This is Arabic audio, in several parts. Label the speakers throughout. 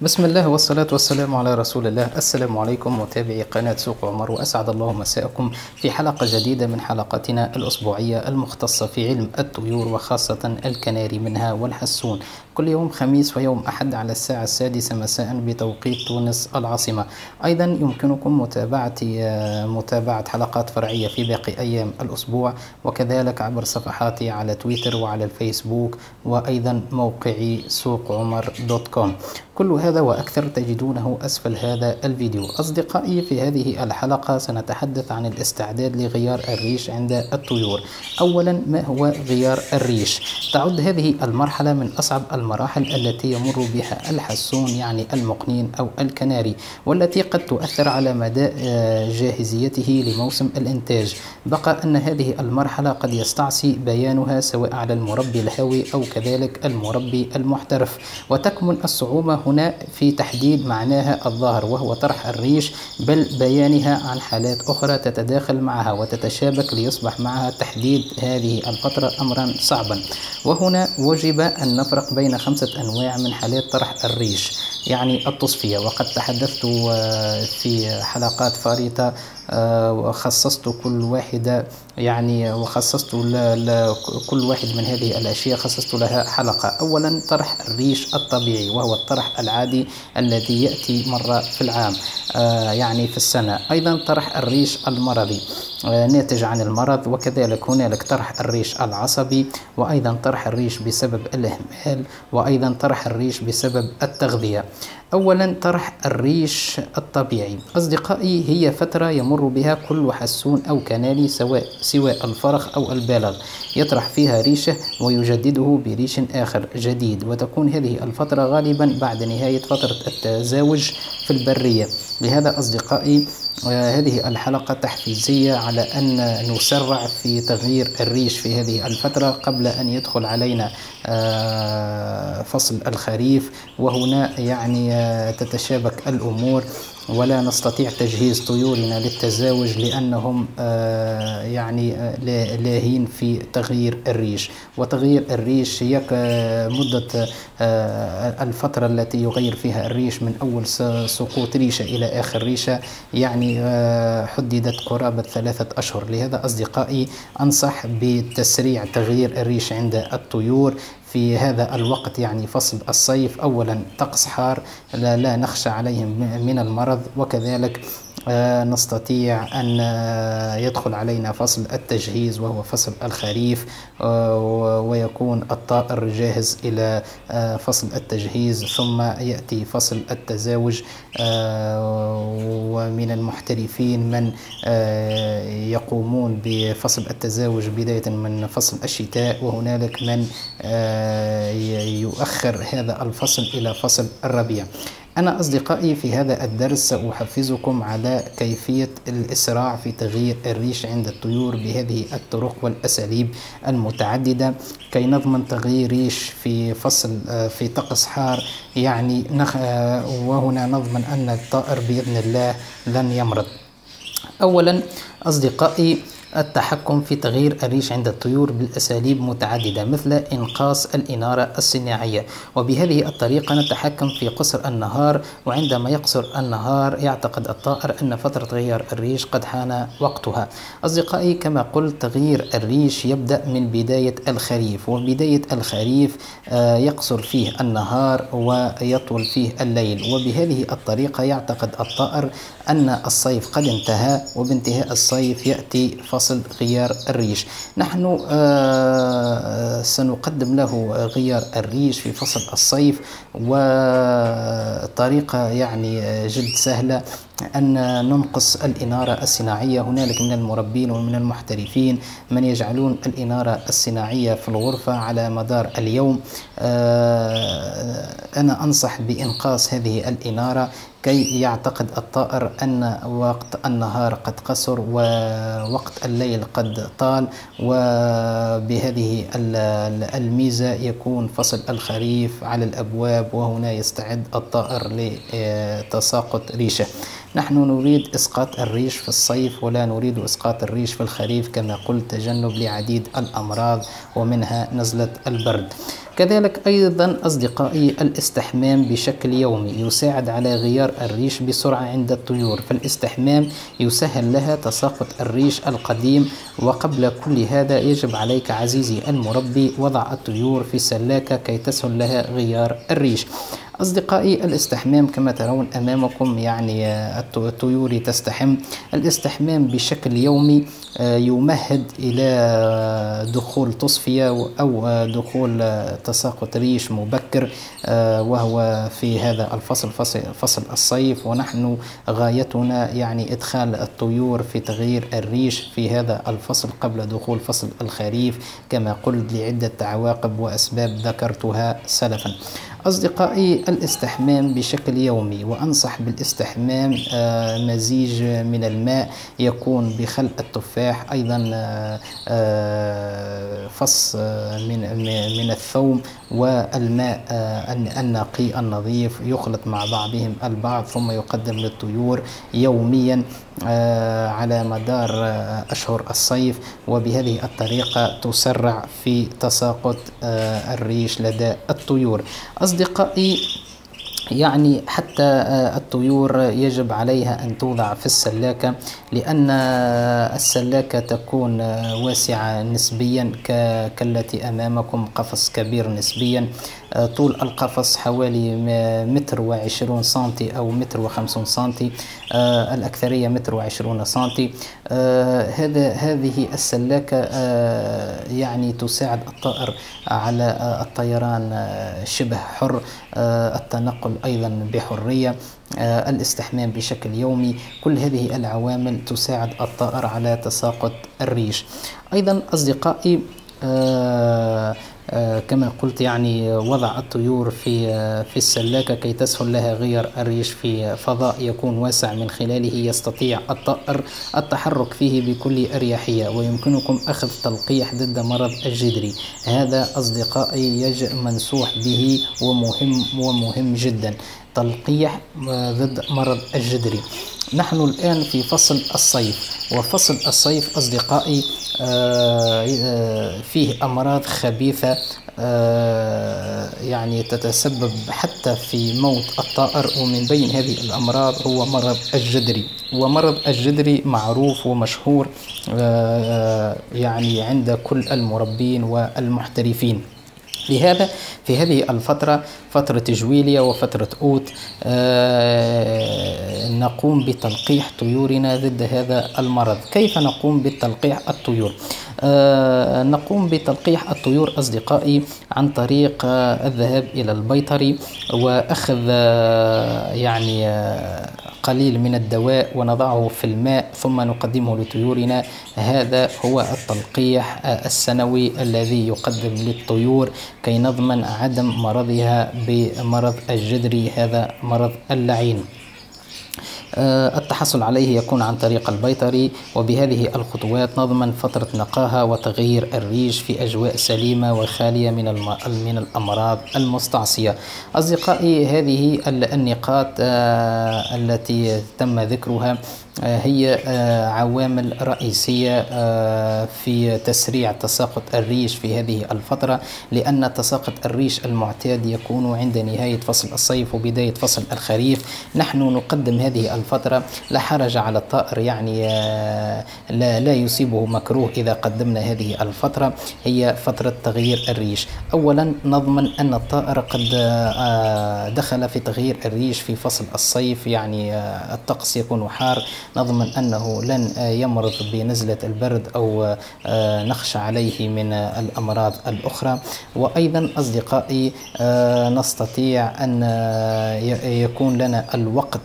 Speaker 1: بسم الله والصلاة والسلام على رسول الله. السلام عليكم متابعي قناة سوق عمر، وأسعد الله مساءكم في حلقة جديدة من حلقاتنا الأسبوعية المختصة في علم الطيور وخاصة الكناري منها والحسون، كل يوم خميس ويوم أحد على الساعة 6 مساء بتوقيت تونس العاصمة. أيضا يمكنكم متابعة حلقات فرعية في باقي أيام الأسبوع، وكذلك عبر صفحاتي على تويتر وعلى الفيسبوك، وأيضا موقعي سوق عمر دوت كوم. كل هذا وأكثر تجدونه أسفل هذا الفيديو. أصدقائي، في هذه الحلقة سنتحدث عن الاستعداد لغيار الريش عند الطيور. أولا، ما هو غيار الريش؟ تعد هذه المرحلة من أصعب المراحل التي يمر بها الحسون، يعني المقنين أو الكناري، والتي قد تؤثر على مدى جاهزيته لموسم الإنتاج. بقى أن هذه المرحلة قد يستعصي بيانها سواء على المربي الهاوي أو كذلك المربي المحترف، وتكمن الصعوبة هنا في تحديد معناها الظاهر وهو طرح الريش، بل بيانها عن حالات أخرى تتداخل معها وتتشابك ليصبح معها تحديد هذه الفترة أمرا صعبا. وهنا وجب أن نفرق بين 5 أنواع من حالات طرح الريش، يعني التصفية، وقد تحدثت في حلقات فارطة وخصصت كل واحدة، يعني وخصصت كل واحد من هذه الأشياء خصصت لها حلقة. أولا، طرح الريش الطبيعي، وهو الطرح العادي الذي يأتي مرة في العام، يعني في السنة. أيضا طرح الريش المرضي ناتج عن المرض، وكذلك هنالك طرح الريش العصبي، وأيضا طرح الريش بسبب الإهمال، وأيضا طرح الريش بسبب التغذية. أولا، طرح الريش الطبيعي. أصدقائي، هي فترة يمر بها كل حسون أو كناري سواء الفرخ أو البالغ، يطرح فيها ريشه ويجدده بريش آخر جديد، وتكون هذه الفترة غالبا بعد نهاية فترة التزاوج في البرية. لهذا أصدقائي، هذه الحلقة تحفيزية على أن نسرع في تغيير الريش في هذه الفترة قبل أن يدخل علينا فصل الخريف، وهنا يعني تتشابك الأمور ولا نستطيع تجهيز طيورنا للتزاوج لأنهم يعني لاهين في تغيير الريش. وتغيير الريش هي مدة الفترة التي يغير فيها الريش من أول سقوط ريشة إلى آخر ريشة، يعني حددت قرابة 3 أشهر. لهذا أصدقائي، أنصح بتسريع تغيير الريش عند الطيور في هذا الوقت، يعني فصل الصيف. أولا، طقس حار لا نخشى عليهم من المرض، وكذلك نستطيع أن يدخل علينا فصل التجهيز وهو فصل الخريف، ويكون الطائر جاهز إلى فصل التجهيز، ثم يأتي فصل التزاوج. ومن المحترفين من يقومون بفصل التزاوج بداية من فصل الشتاء، وهنالك من يؤخر هذا الفصل إلى فصل الربيع. أنا أصدقائي، في هذا الدرس سأحفزكم على كيفية الإسراع في تغيير الريش عند الطيور بهذه الطرق والأساليب المتعددة، كي نضمن تغيير ريش في في طقس حار، يعني وهنا نضمن أن الطائر بإذن الله لن يمرض. أولا أصدقائي، التحكم في تغيير الريش عند الطيور بالأساليب متعددة، مثل إنقاص الإنارة الصناعية، وبهذه الطريقة نتحكم في قصر النهار، وعندما يقصر النهار يعتقد الطائر أن فترة غيار الريش قد حان وقتها. أصدقائي، كما قلت، تغيير الريش يبدأ من بداية الخريف، وبداية الخريف يقصر فيه النهار ويطول فيه الليل، وبهذه الطريقة يعتقد الطائر أن الصيف قد انتهى، وبانتهاء الصيف يأتي فصل غيار الريش. نحن سنقدم له غيار الريش في فصل الصيف، وطريقة يعني جد سهلة أن ننقص الإنارة الصناعية. هنالك من المربين ومن المحترفين من يجعلون الإنارة الصناعية في الغرفة على مدار اليوم. أنا أنصح بإنقاص هذه الإنارة كي يعتقد الطائر أن وقت النهار قد قصر ووقت الليل قد طال، وبهذه الميزة يكون فصل الخريف على الأبواب، وهنا يستعد الطائر لتساقط ريشه. نحن نريد إسقاط الريش في الصيف ولا نريد إسقاط الريش في الخريف كما قلت، تجنب لعديد الأمراض ومنها نزلة البرد. كذلك أيضا أصدقائي الاستحمام بشكل يومي يساعد على غيار الريش بسرعة عند الطيور، فالاستحمام يسهل لها تساقط الريش القديم. وقبل كل هذا يجب عليك عزيزي المربي وضع الطيور في سلاكة كي تسهل لها غيار الريش. أصدقائي الاستحمام كما ترون أمامكم، يعني الطيور تستحم. الاستحمام بشكل يومي يمهد إلى دخول تصفية أو دخول تساقط ريش مبكر، وهو في هذا الفصل فصل الصيف، ونحن غايتنا يعني إدخال الطيور في تغيير الريش في هذا الفصل قبل دخول فصل الخريف كما قلت لعدة عواقب وأسباب ذكرتها سلفا. أصدقائي الاستحمام بشكل يومي، وأنصح بالاستحمام مزيج من الماء يكون بخل التفاح، أيضا فص من الثوم والماء النقي النظيف يخلط مع بعضهم البعض، ثم يقدم للطيور يوميا على مدار أشهر الصيف، وبهذه الطريقة تسرع في تساقط الريش لدى الطيور. أصدقائي يعني حتى الطيور يجب عليها أن توضع في السلاكة، لأن السلاكة تكون واسعة نسبيا كالتي أمامكم، قفص كبير نسبيا. طول القفص حوالي 1.20 سنتي أو 1.50 سنتي، الأكثرية 1.20 سنتي. هذه السلاكة يعني تساعد الطائر على الطيران شبه حر، التنقل أيضا بحرية، الاستحمام بشكل يومي. كل هذه العوامل تساعد الطائر على تساقط الريش. أيضا أصدقائي كما قلت يعني وضع الطيور في السلاكة كي تسهل لها غير الريش في فضاء يكون واسع من خلاله يستطيع الطائر التحرك فيه بكل أريحية، ويمكنكم أخذ تلقيح ضد مرض الجدري. هذا أصدقائي يجب منصوح به ومهم جدا، تلقيح ضد مرض الجدري. نحن الآن في فصل الصيف، وفصل الصيف أصدقائي فيه أمراض خبيثة يعني تتسبب حتى في موت الطائر، ومن بين هذه الأمراض هو مرض الجدري. ومرض الجدري معروف ومشهور يعني عند كل المربين والمحترفين. لهذا في هذه الفترة، فترة جويلية وفترة أوت، نقوم بتلقيح طيورنا ضد هذا المرض. كيف نقوم بتلقيح الطيور؟ نقوم بتلقيح الطيور أصدقائي عن طريق الذهاب إلى البيطري وأخذ يعني قليل من الدواء ونضعه في الماء ثم نقدمه لطيورنا. هذا هو التلقيح السنوي الذي يقدم للطيور كي نضمن عدم مرضها بمرض الجدري، هذا مرض اللعين. التحصل عليه يكون عن طريق البيطري، وبهذه الخطوات نضمن فترة نقاهة وتغيير الريش في أجواء سليمة وخالية من الأمراض المستعصية. أصدقائي هذه النقاط التي تم ذكرها هي عوامل رئيسية في تسريع تساقط الريش في هذه الفترة، لأن تساقط الريش المعتاد يكون عند نهاية فصل الصيف وبداية فصل الخريف. نحن نقدم هذه الفترة، لا حرج على الطائر، يعني لا يصيبه مكروه إذا قدمنا هذه الفترة، هي فترة تغيير الريش. أولا نضمن أن الطائر قد دخل في تغيير الريش في فصل الصيف، يعني الطقس يكون حار، نضمن أنه لن يمرض بنزلة البرد أو نخشى عليه من الأمراض الأخرى. وأيضا أصدقائي نستطيع أن يكون لنا الوقت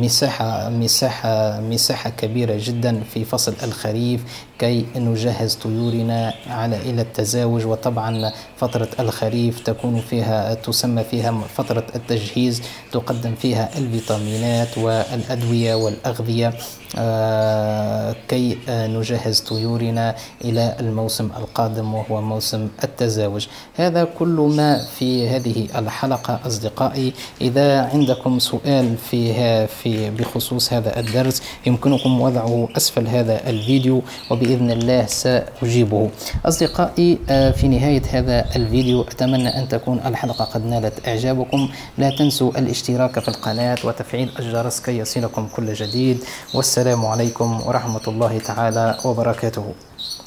Speaker 1: مساحة كبيرة جدا في فصل الخريف كي نجهز طيورنا إلى التزاوج. وطبعا فترة الخريف تسمى فيها فترة التجهيز، تقدم فيها الفيتامينات والأدوية والأغذية كي نجهز طيورنا إلى الموسم القادم وهو موسم التزاوج. هذا كل ما في هذه الحلقة أصدقائي. إذا عندكم سؤال بخصوص هذا الدرس يمكنكم وضعه أسفل هذا الفيديو وبإذن الله سأجيبه. أصدقائي، في نهاية هذا الفيديو أتمنى أن تكون الحلقة قد نالت إعجابكم. لا تنسوا الاشتراك في القناة وتفعيل الجرس كي يصلكم كل جديد. والسلام عليكم ورحمة الله تعالى وبركاته.